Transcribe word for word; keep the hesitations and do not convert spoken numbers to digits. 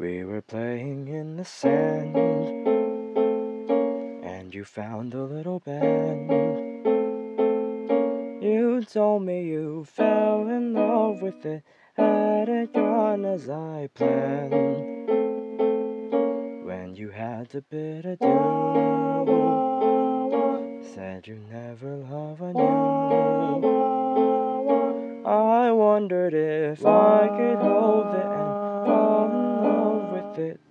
We were playing in the sand, and you found a little band. You told me you fell in love with it, had it gone as I planned. When you had to bid adieu, said you never love anew. I wondered if I could hold it and fall in love with it